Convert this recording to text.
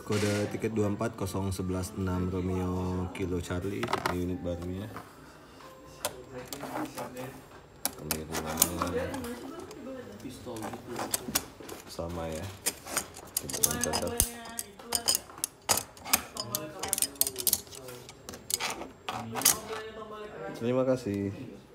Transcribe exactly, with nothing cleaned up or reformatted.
Kode tiket dua empat nol satu satu enam Romeo Kilo Charlie di unit barunya. Pengirimannya sama ya. Kita mencatat. Terima kasih.